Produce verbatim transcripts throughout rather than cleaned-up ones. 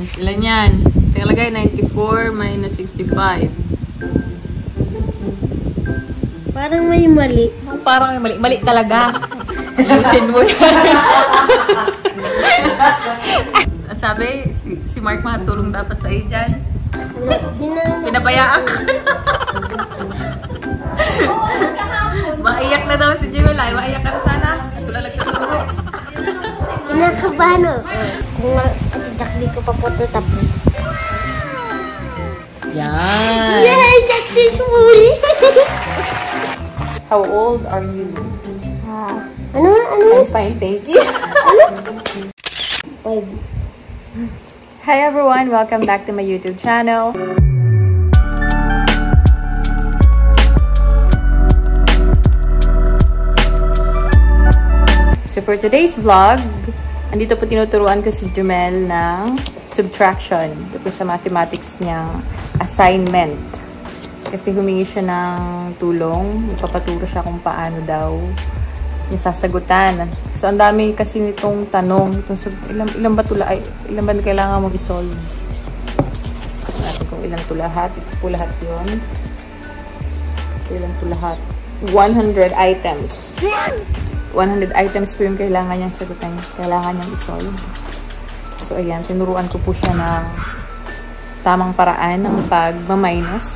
Ilan yan? Nakalagay, ninety-four minus sixty-five. Parang may mali. Parang may mali. Mali talaga. Ayusin mo yan. At sabi, si, si Mark makatulong dapat sa iyo dyan. Pinabayaan. Maiyak na daw si Jimel. Ay, maiyak ka na sana. Tulalag ka turo. Pinakabahan ako. Kung hindi ko pa po ito tapos. Yan. Yay! Successful! How old are you? Ah, ano? Ano? I'm fine, thank you. Five. Hi everyone! Welcome back to my YouTube channel. So for today's vlog, andito po tinuturuan ko si Jumel ng subtraction. Ito po sa mathematics niyang assignment. Kasi humingi siya ng tulong. Ipapaturo siya kung paano daw niya sasagutan. So, ang dami kasi nitong tanong. Itong, ilan, ilan ba tula, ay, ilan ba kailangan mong isolve? Natin kung ilan to lahat. Ito po lahat yun. So, ilan to lahat? one hundred items. one hundred items po yung kailangan niyang sagutan. Kailangan niyang isolve. So, ayan. Tinuruan ko po siya ng tamang paraan ng pag-minus.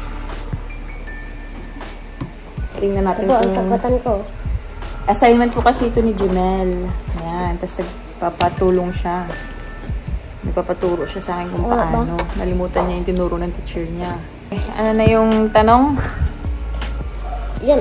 Tingnan natin ito, ang sagutan ko. Assignment po kasi ito ni Jumel. Ayan. Tapos nagpapatulong siya. Nagpapaturo siya sa akin kung oh, paano. Ba? Nalimutan niya yung tinuro ng teacher niya. Eh, ano na yung tanong? Yan.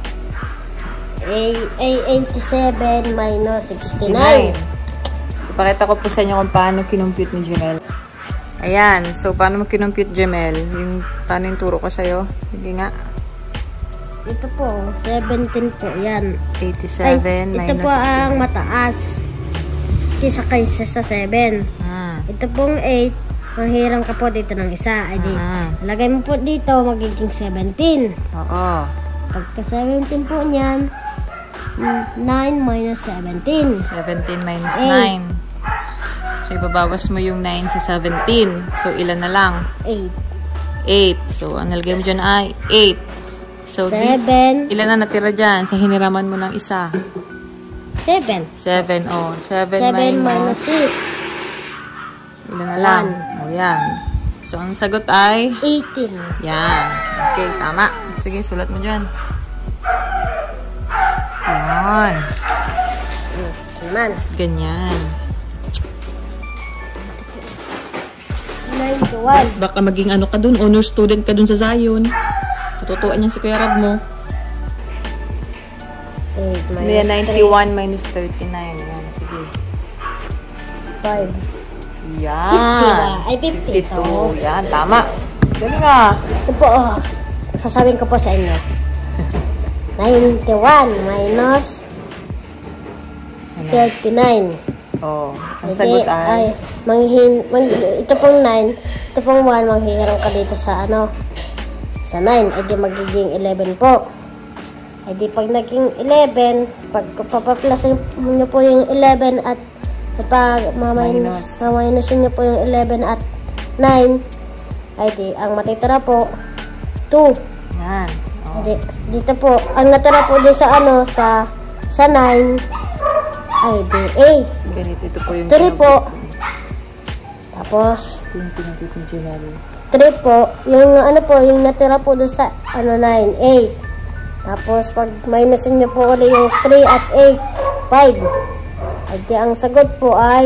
eighty-seven minus sixty-nine. So, pakita ko po sa inyo kung paano kinumpute ni Jumel. Ayan. So, paano mo kinumpute, Jumel? Yung, paano yung turo ko sa'yo? Sige nga. Ito po, seventeen po. Yan. eighty-seven Ay, minus ito po sixty-nine. ang mataas. Kisa kaysa sa seven. Hmm. Ito pong eight. Mahirang ka po dito ng isa. Ay, di, Hmm. lagay mo po dito, magiging seventeen. Oo. Pagka seventeen po niyan, nine minus seventeen. seventeen minus eight. nine. So, ibabawas mo yung nine sa seventeen. So, ilan na lang? eight. eight. So, ang nalagay mo dyan ay eight. So, seven. Di, ilan na natira dyan sa hiniraman mo ng isa? seven. seven. Oh, seven, seven minus minus. six. Ilan na lang? O, oh, yan. So, ang sagot ay? eighteen. Yan. Okay, tama. Sige, sulat mo dyan. Yan. Naman. Ganyan. nine to one. Baka maging ano ka dun, honor student ka dun sa Zion. Matutuan niyan si Kuya Rab mo. eight minus Yan, ninety-one minus thirty-nine. Yan, sige. five. Yan. Ay, fifty. fifty-two. Yan, tama. Galing nga. Ito po, oh. Sasabihin ko po sa inyo. ninety-one minus thirty-nine. Oh, ang sagot ay? Ay, manghin, mang, ito pong nine, ito pong one, manghihiram ka dito sa ano, sa nine, ay di magiging eleven po. Ay di pag naging eleven, pag papaplasin nyo po yung eleven at pag maminus, maminusin nyo po yung eleven at nine, ay di, ang matitira po, two. Yan. Oh. Ay di, dito po, ang natira po din sa ano, sa, sa nine, ay di, eight. Ganito, ito po yung three po. Tapos, ito yung pinagpit ni Jumel. three po. Yung ano po, yung natira po doon sa ano, nine, eight. Tapos, pag minusin nyo po ulit yung three at eight, five. At ang sagot po ay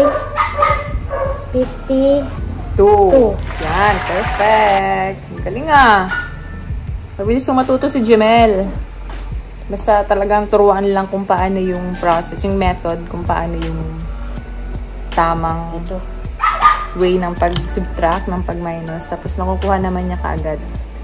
fifty-two. Yan, perfect. Galing ah. Mabilis kong matuto si Jumel. Basta talagang turuan lang kung paano yung process, yung method, kung paano yung tamang Ito. way ng pag-subtract, ng pag-minus. Tapos nakukuha naman niya kaagad.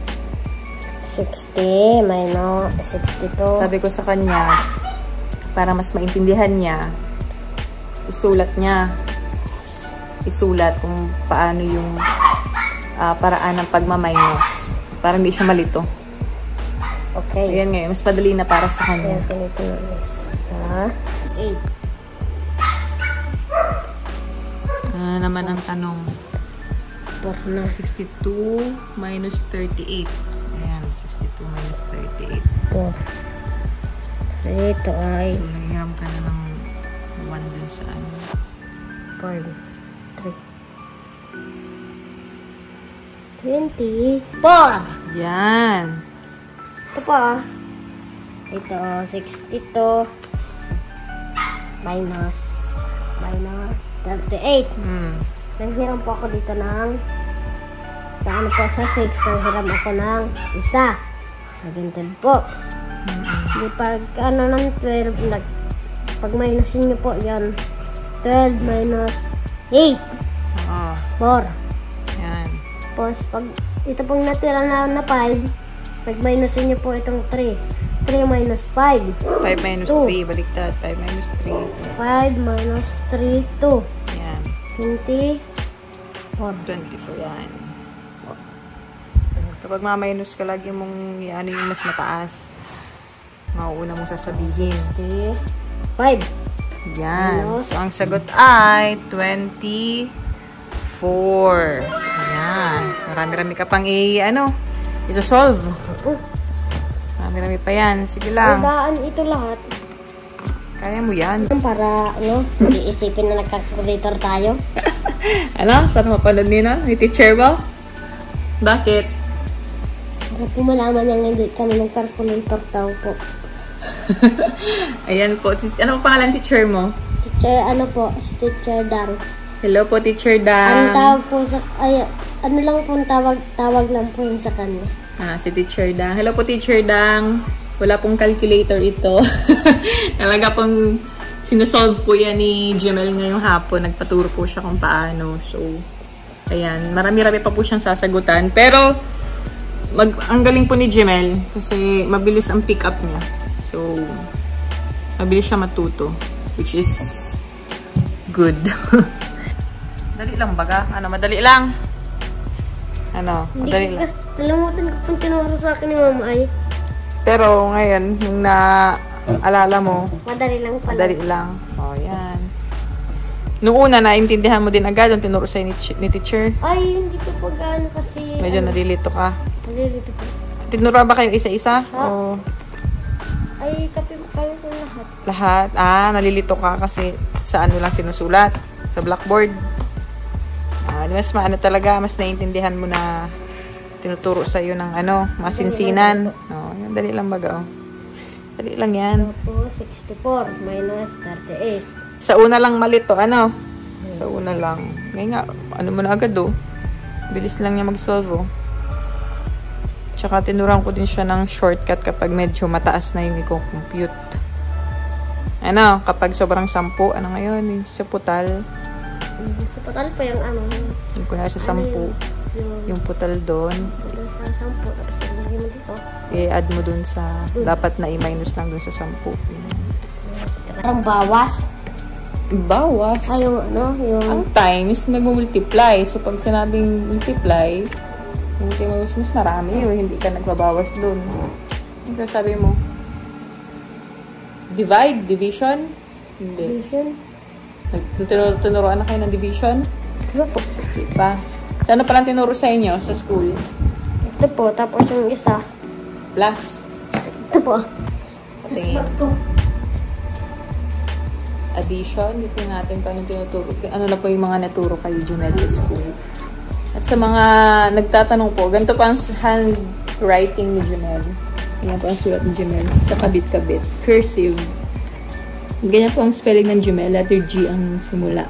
sixty minus sixty-two. Sabi ko sa kanya, para mas maintindihan niya, isulat niya. Isulat kung paano yung uh, paraan ng pagmaminus. Para hindi siya malito. Okay. Ayan ngayon, mas padali na para sa kanya. Ayan, ganito na isa. eight. Ah, naman ang tanong. four na. sixty-two minus thirty-eight. Ayan, sixty-two minus thirty-eight. four. Ito ay... So, naghiram ka na ng one dun sa ano. five. three. twenty-four. Yan. Ito po. Ito, sixty-two. Minus. Minus thirty-eight. Hmm. Naghiram po ako dito ng... Sa ano po, sa six. Naghiram ako ng isa. Naging ten po. Di pag ano ng twelve, nag, pag minusin nyo po yan, twelve minus eight. Oo. four. Yan. Tapos pag ito pong natira na na five, pag minusin nyo po itong three. three minus five. five minus two. three. Baliktad. five minus three. five minus three, two. Yan. twenty-four. twenty-four. Yan. Kapag ma-minus ka, lagi mong ano yung mas mataas. Mauuna mong sasabihin. five. Yan. Minus. So, ang sagot ay twenty-four. Yan. Marami-rami ka pang i, ano, isosolve. Marami-rami pa yan. Sige lang. Daan ito lahat. Kaya mo yan. Para, ano, hindi isipin na nagka-calculator tayo. Ano? Saan mapanood nila? Ni teacher mo? Bakit? Para po malaman niya hindi kami nag-calculator daw po. Ayan po. Ano ang pangalan teacher mo? Teacher, ano po, si Teacher Dang. Hello po, Teacher Ang Dang. tawag po sa, ay, ano lang po, tawag, tawag lang po yun sa kanya. Ah, si Teacher Dang. Hello po, Teacher Dang. Wala pong calculator ito. Talaga pong sinusolve po yan ni Jemel ngayong hapon. Nagpaturo po siya kung paano. So, ayan. Marami-rami pa po siyang sasagutan. Pero, mag, ang galing po ni Jemel kasi mabilis ang pick up niya. So, mabilis siya matuto. Which is good. Dali lang baga? Ano, madali lang? Ano, madali lang. Nalamutan ko pong tinuro sa akin ni Mama ay. Pero ngayon, nung naalala mo, Madali lang pala. madali lang. O, yan. Nung una, naintindihan mo din agad yung tinuro sa'yo ni, ni teacher. Ay, hindi ko po gaano kasi... Medyo ano, nalilito ka. nalilito po. Tinuro ba kayo isa-isa? Ha? O Ay, kapi kami po lahat. lahat? Ah, nalilito ka kasi sa ano lang sinusulat? Sa blackboard. Ah, mas maano talaga, mas naiintindihan mo na tinuturo sa'yo ng ano, masinsinan. O, yan, dali lang baga. O. Dali lang yan. Opo, sixty-four minus thirty-eight. Sa una lang mali to, ano? Sa una lang. Ngayon nga, ano mo na agad, oh. Bilis lang niya mag-solve, oh. Tsaka tinuruan ko din siya ng shortcut kapag medyo mataas na yung i-compute. Ano, kapag sobrang sampu, ano ngayon, yung sa putal. Sa total pa yung ano. Yung kuya sa sampu. Yung, Yung putal doon. yung sa sampo. Tapos ilagay mo dito. I-add mo doon sa, dapat na i-minus lang doon sa sampu. Parang bawas. Bawas. Ay, yung ano, yung... Ang times, nag-multiply. So, pag sinabing multiply, hindi mo mas, mas marami yun. Hindi ka nagbabawas doon. Ano sabi mo? Divide? Division? Hindi. Division. Tinuro, tinuruan na kayo ng division? Ito po. Hindi pa. So, ano palang tinuro sa inyo sa school? Ito po. Tapos yung isa. Plus. Ito po. Patingin. Addition. Dito natin kung ano tinuturo. Ano na po yung mga naturo kayo Jemel sa school. At sa mga nagtatanong po, ganito pa ang handwriting ni Jemel. Ganyan po ang sulat ni Jemel. Sa kabit-kabit. Cursive. Ganyan po ang spelling ng Jemel. Letter G ang simula.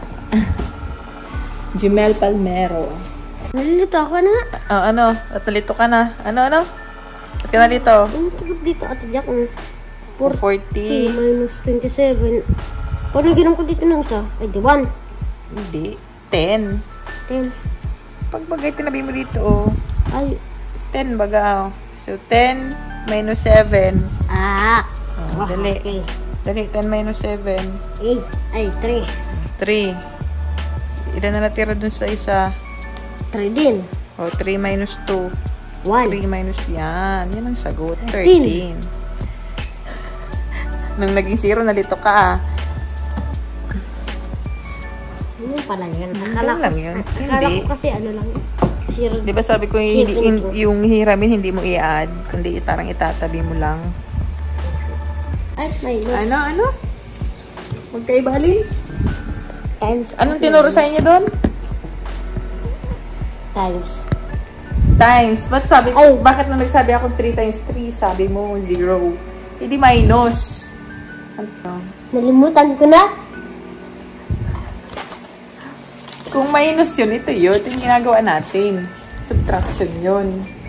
Jemel Palmero. Nalilito ako na. Oh, ano? At nalito ka na. Ano, ano? At ka nalito? Ang sagot dito, Ate Jack. four forty. minus twenty-seven. Parang ginam ko dito ng isa. Ay, di one. Hindi. ten. ten. Pag bagay, tinabi mo dito, oh. Ay. ten baga, oh. So, ten minus seven. Ah. Oh, Ah, dali. okay. Dali, ten minus seven. eight. Ay, three. three. Ilan na natira dun sa isa? three din. Oh, three minus two. one. three minus, yan. Yan ang sagot. thirteen. thirteen. Nung naging zero, nalito ka, ah. Ano pala yun. Ganun Akala lang ko, yun. akala Hindi. ko kasi ano lang. Zero. Di ba sabi ko yung, hindi, Zero yung, input. yung hiramin hindi mo i-add, kundi parang itatabi mo lang. Ay, minus. Ano, ano? Magkaibalin? Times. Anong tinuro sa inyo doon? Times. Times. Ba't sabi Ay. bakit nung nagsabi ako three times three, sabi mo zero? Hindi minus. Ano? Nalimutan ko na. Kung minus yun, ito yun. Ito yung ginagawa natin. Subtraction yun.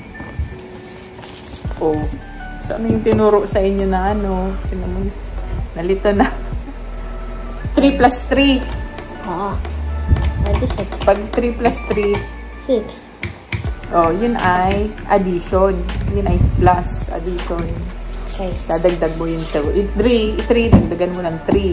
Oh. So, ano yung tinuro sa inyo na ano? Tinamon. Nalito na. three plus three. Oo. twenty-six. Pag three plus three, six. oh, yun ay addition. Yun ay plus addition. Okay. Dadagdag mo yung three. three, dagdagan mo ng three.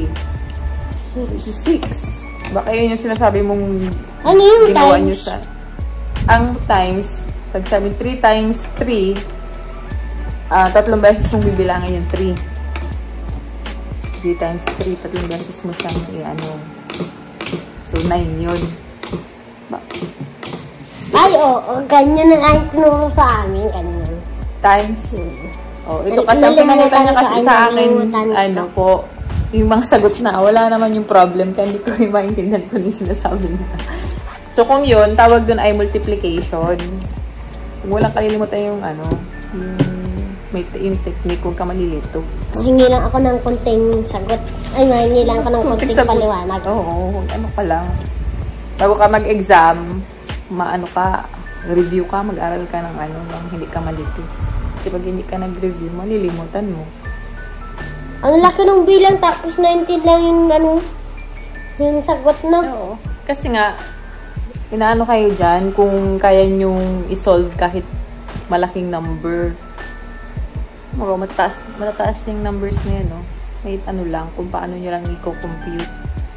six. Baka yun yung sinasabi mong Ano yung ginawa times? nyo sa... Ang times, pag sabi three times three, uh, tatlong beses mong bibilangan yung three. three times three, tatlong beses mo siyang i-ano. So, nine yun. Ba Ay, oo. Oh, ganyan na lang tinuro sa amin. Ganyan. times. Hmm. Oh, ito kasi ang pinakita niya kasi sa akin, ano po, yung mga sagot na, wala naman yung problem, kaya hindi ko yung maintindihan kung yung sinasabi niya. So, kung yun, tawag dun ay multiplication. Kung walang kalilimutan yung, ano, yung, may yung technique, huwag ka malilito. Hingi lang ako ng konting sagot. Ay, mahingi lang ako ng konting sagot. paliwanag. Oo, ano ka lang. Bago ka mag-exam, maano ka, review ka, mag-aral ka ng ano, lang, hindi ka malito. Kasi pag hindi ka nag-review, malilimutan mo. Ang laki ng bilang, tapos nineteen lang yung, ano, yung sagot na. Oo. Kasi nga, inaano kayo dyan kung kaya nyong isolve kahit malaking number. Oo, mataas, mataas yung numbers na yun, no? May ano lang, kung paano nyo lang i-compute.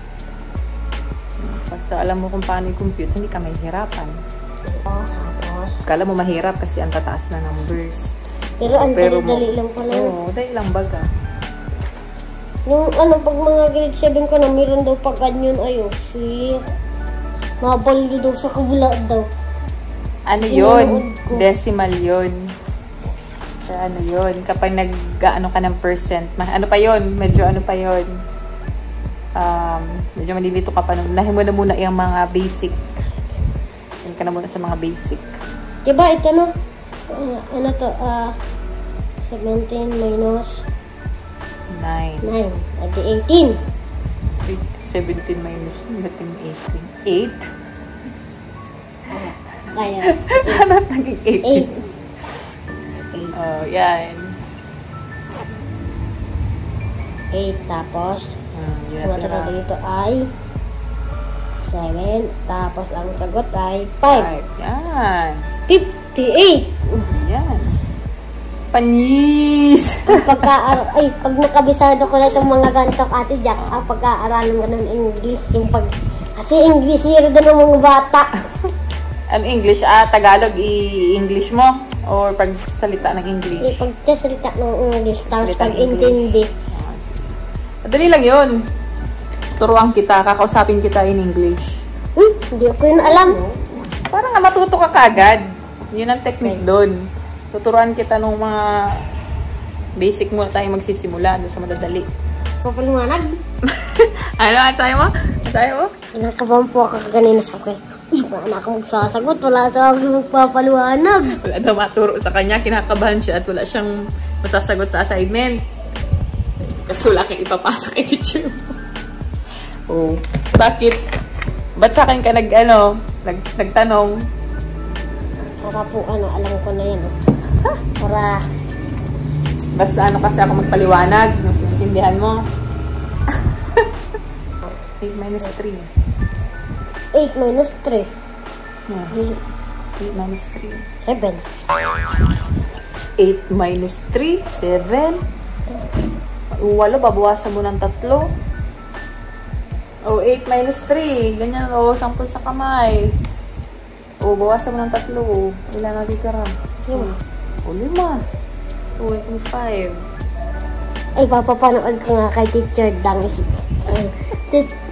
Basta alam mo kung paano i-compute, hindi ka mahihirapan. Oo, tapos. Kala mo mahirap kasi ang tataas na numbers. Pero ang Pero dali-dali lang pala. Oo, dali lang baga. Yung ano, pag mga grade seven ko na, meron daw pag ganyan, ayo, shit. Mabalo daw sa kabula daw. Ano yun? Decimal yun. So, ano yun? Kapag nag-ano ka ng percent, ano pa yun? Medyo ano pa yun? Um, medyo malilito ka pa. Nahin mo na muna yung mga basic. Yan ka na muna sa mga basic. Diba, ito no? Uh, ano to? Uh, seventeen minus nine. nine. At eighteen. seventeen minus eighteen. eight? Kaya. Ano naging eighteen? eight. Oh, yan. eight tapos Hmm, yun ang natira. natira dito ay seven. Tapos ang sagot ay five. Five. Yan. fifty-eight. Yan. Panis! Ang pagka ay, pag nakabisado ko na itong mga ganito, Ate Jack, ang pagka-aralan ko ng English, yung pag, kasi English year din ng mga bata. Ano English? Ah, Tagalog i-English mo? Or pagsalita ng English? Eh, pagsasalita ng English, tapos Salita ng pag-intindi. Ah, sige. Madali lang yun. Turuan kita, kakausapin kita in English. Hmm, hindi ko yun alam. Para nga matuto ka kaagad. Yun ang technique doon. Tuturuan kita ng mga basic muna tayo magsisimula doon sa madadali. Papaliwanag? Ano? At sayo mo? At sayo mo? Inakabahan po ako kanina sa akin. Uy, wala na akong magsasagot. Wala sa akin magpapaliwanag. Wala daw maturo sa kanya. Kinakabahan siya at wala siyang masasagot sa assignment. Kasi wala kang ipapasa kay teacher mo. Oh. Bakit? Ba't sa akin ka nag, ano, nag, nagtanong? Para po, ano, alam ko na yan. Oh. Para, Basta ano kasi ako magpaliwanag. Nung sinintindihan mo. eight minus three. eight minus three. Yeah. eight minus three. seven. eight minus three. seven. Walo, babawasan mo ng tatlo. Oh, eight minus three. Ganyan, oh, sampol sa kamay. Oh, bawasan mo ng tatlo. Oh. Ilan na titira? Lima. Oh, lima. two point five. Ay, papapanood ko nga kay Teacher Dang. Ay,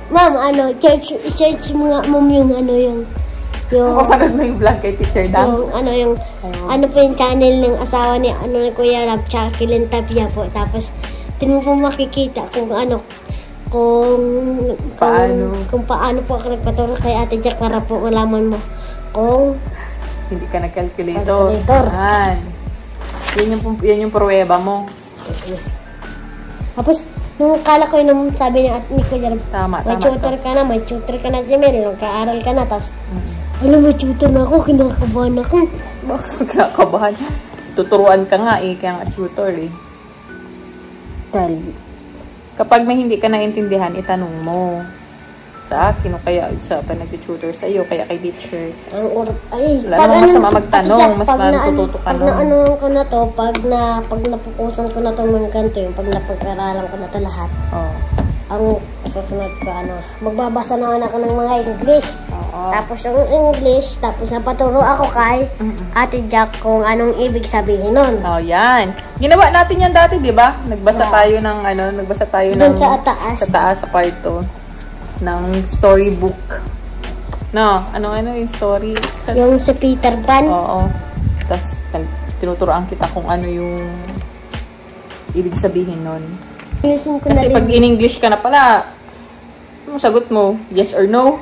Ma'am, ano, search, search mo nga, ma'am, yung ano, yung, yung, Kapanood mo yung vlog kay Teacher Dan? yung, ano, yung, Ayun. ano po yung channel ng asawa ni, ano, ni Kuya Rab, tsaka Kilin Tapia po. Tapos, din mo po makikita kung ano, kung, Paano? kung, kung paano po ako nagpaturo kay Ate Jack para po malaman mo kung, Hindi ka nag-calculator. Calculator. Yan. Yan yung, yan yung pruweba mo. tapos, nung kala ko yun, nung sabi ni Ate ni Kuya Rab, Tama, may tama. tutor ka na, may tutor ka na, Jamel, nagka-aral ka na, tapos, Mm. alam, may tutor na ako, kinakabahan ako. Bakit kinakabahan? Tuturuan ka nga eh, kaya nga tutor eh. Dahil, Kapag may hindi ka naintindihan, itanong mo. Sa akin o kaya sa pa nag-tutor sa iyo, kaya kay teacher. ang or ay, Wala namang masama magtanong, mas matututo ka pag nun. na ano ko na to, pag na pag napukusan ko na to ng ganito, yung pag napag-aralan ko na to lahat. Oh. Ang susunod ko ano, magbabasa naman ako ng mga English. Oo. Tapos yung English, tapos napaturo ako kay Mm-mm. Ate Jack kung anong ibig sabihin nun. Oh, yan. Ginawa natin yan dati, di ba? Nagbasa Yeah. tayo ng ano, nagbasa tayo Doon ng sa taas. sa taas sa kwarto ng storybook. No, ano ano yung story? Sa, Yung si Peter Pan. Oo. Tapos tinuturoan kita kung ano yung ibig sabihin nun. Ayusin ko na Kasi din. pag in English ka na pala, ano sagot mo? Yes or no?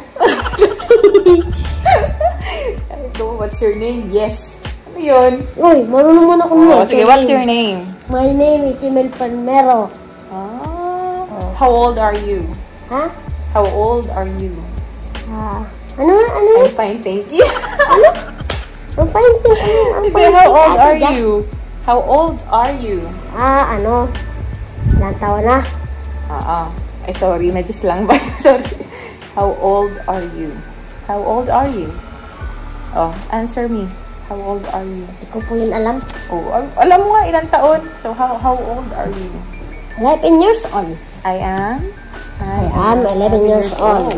Ito, what's your name? Yes. Ano yun? Uy, marunong mo na kung Oh, sige, what's your name? My name is Emil Palmero. Ah, how old are you? Ha? How old are you? Ah, ano nga, ano I'm nga? fine, thank you. Ang fine thing, ano, ang Hindi, fine how thing, old Ate are Jack. you? How old are you? Ah, ano? Ilang taon na? Ah, ah. Ay, sorry, medyo slang ba? Sorry. How old are you? How old are you? Oh, answer me. How old are you? Hindi ko po yun alam. Oh, al- alam mo nga ilang taon. So, how how old are you? eleven years old. I am? I am eleven years old.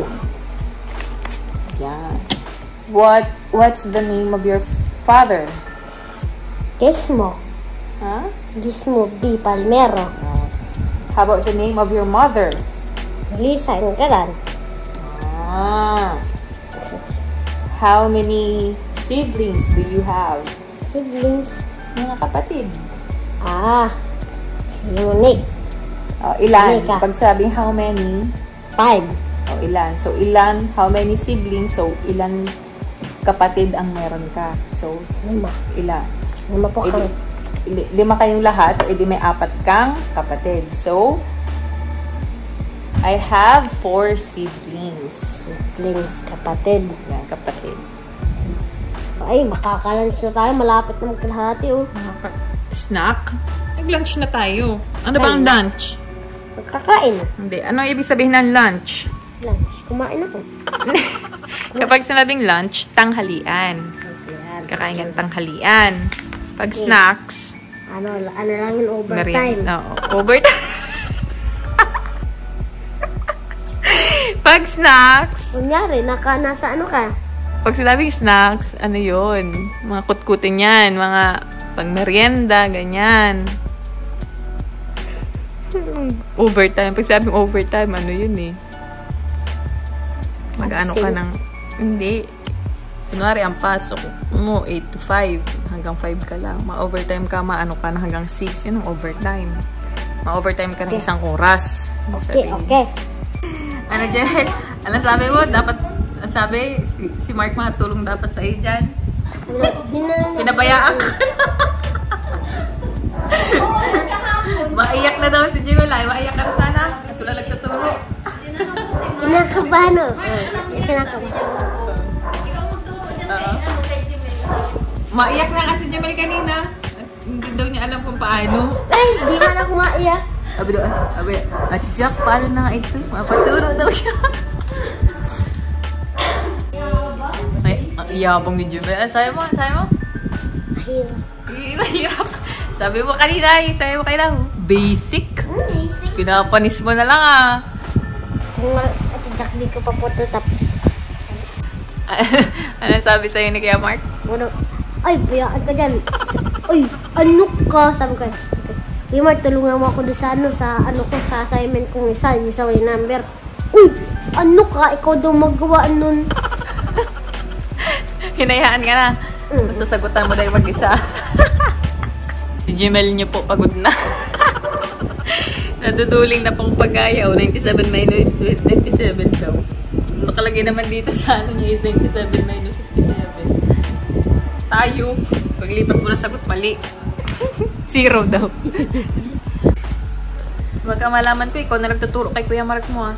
Yeah. What What's the name of your father? Gizmo. Huh? Gizmo B. Palmero. How about the name of your mother? Lisa Engaran. Ah. How many siblings do you have? Siblings. Mga kapatid. Ah, si Monique. Oh, ilan? Mika. Pag sabing how many, Five. oh, ilan. So, ilan, how many siblings? So, ilan kapatid ang meron ka? So, Lima. ilan? Lima po Edi, kang ili- lima kayong lahat, edi may apat kang kapatid. So, I have four siblings. siblings, kapatid. Yan, kapatid. Ay, makakalunch na tayo. Malapit na magkalahati, oh. Snack? Nag-lunch na tayo. Ano ba ang lunch? Magkakain. Hindi. Ano ibig sabihin ng lunch? Lunch. Kumain ako. Kapag sinabing lunch, tanghalian. Ayan. Kakain ka ng tanghalian. Pag snacks, Ano, ano lang yun, overtime. merienda. No, overtime. Pag snacks, Kunyari, naka, nasa ano ka? pag sinabing snacks, ano yun? Mga kutkutin yan. Mga pang merienda, ganyan. Overtime. Pag sinabing overtime, ano yun eh? Mag-ano ka ng... Hindi. Kunwari, ang pasok mo, eight to five. Hanggang five ka lang. Ma-overtime ka, maano ka na hanggang six. Yun ang overtime. Ma-overtime ka ng Okay. isang oras. Okay, okay. Ano, Jel? Ano sabi mo? Dapat, ang sabi, si, si Mark matulong dapat sa iyo dyan. Pinabayaan ko. Maiyak na daw si Jewel. Ay, maiyak ka na sana. Ito lang nagtuturo. Kinakabahan ako. Kinakabahan. Oo. Maiyak na kasi Jewel kanina. Hindi daw niya alam kung paano. Ay, di man ako maiyak. Sabi daw, sabi, Ate Jack, paano na nga ito? Mapaturo daw siya. Ay, ang iyabang ni Jewel. Sabi mo, sabi mo? Mahirap. Eh, mahirap. Sabi mo kanina, eh. Sabi mo kanina, basic. Basic. Pinapanis mo na lang ah. Kung Ate Jack, di ko pa po ito tapos. Ano sabi sa'yo ni Kuya Mark? Ano? Ay, bayaan ka dyan. Ay, ano ka? Sabi ko. Kuya Mark, tulungan mo ako doon sa ano, sa ano ko, sa assignment kong isa, yung sa may number. Uy, Ano ka? Ikaw daw magawa nun. Hinayaan ka na. Mm. Masasagutan mo na yung mag-isa. Si Jemel niyo po pagod na. Natutuling na pang pag-ayaw. ninety-seven minus ninety-seven daw. Nakalagay naman dito sa ano niya is ninety-seven minus sixty-seven. Tayo. Paglipat mo na sagot, mali. Zero daw. Baka malaman ko, ikaw na nagtuturo kay Kuya Mark mo ah.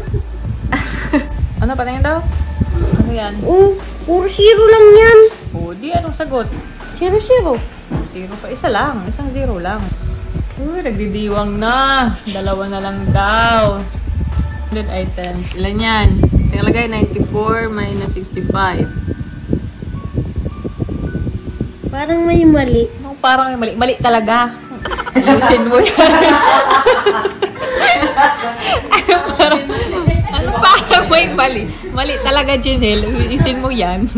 Ano, patingin daw? Ano yan? Oh, puro zero lang yan. Oh, di anong sagot? Zero, zero. Zero pa. Isa lang. Isang zero lang. Uy, nagdidiwang na. Dalawa na lang daw. one hundred items. Ilan yan? Tinalagay, ninety-four minus sixty-five. Parang may mali. Oh, parang may mali. Mali talaga. Ayusin mo yan. Ano parang, ano parang may mali? Mali talaga, Janelle. Ayusin mo yan.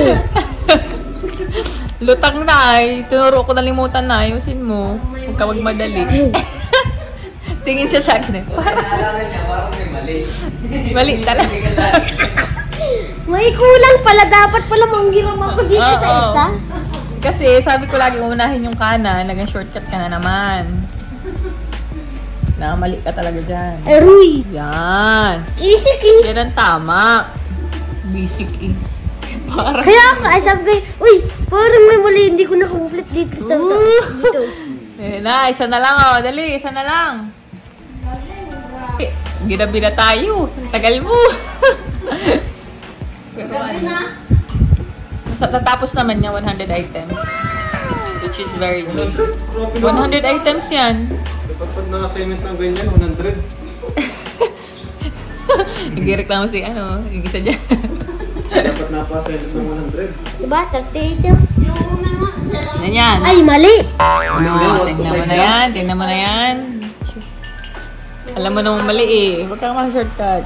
Lutang na ay. Tinuro ko nalimutan na. Ayusin mo. Huwag ka magmadali. Tingin siya sa akin eh. Parang, parang may mali. Mali talaga. May kulang pala. Dapat pala manghiram ako dito Oh, sa oh. isa. Kasi sabi ko lagi unahin yung kanan. Naging shortcut ka na naman. Nakamali ka talaga dyan. Aruy. Yan. Isik eh. Yan ang tama. Basic eh. Parang... Kaya ako, ay sabi ko, uy, parang may mali, hindi ko na-complete dito. Sa dito. Eh na, isa na lang oh. Dali, isa na lang. Ginabi na tayo. Tagal mo. Pero ano? Tatapos naman niya one hundred items. Which is very good. one hundred items yan. Dapat pag na-assignment ng ganyan, one hundred. Nag-reklamo si ano, yung isa dyan. Dapat na-assignment ng one hundred. Diba? thirty-eight yung... Yan yan. Ay, mali! Oh, tingnan mo na yan. Tingnan mo na yan. Alam mo naman mali eh. Huwag kang ma-shortcut.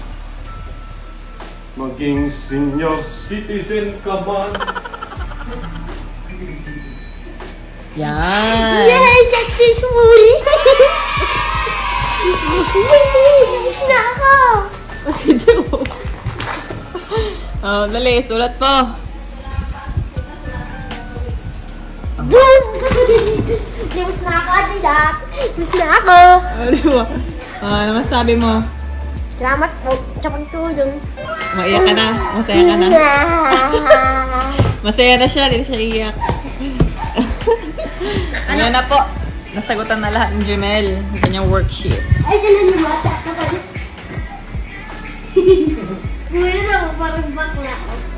Maging senior citizen ka man. Yan. Yay! Successful! Tapos na ako! Oh, dali. Sulat po. Tapos na ako, Adidak! Tapos na ako! Oh, di ba? Oh, ano masabi mo? Salamat po sa pagtulong. Maiyak ka na? Masaya ka na? Masaya na siya. Hindi siya iyak. Ano na po? Nasagutan na lahat ng Jemel. Yung kanyang worksheet. Ay, dyan na mata. Kuya na, parang bakla.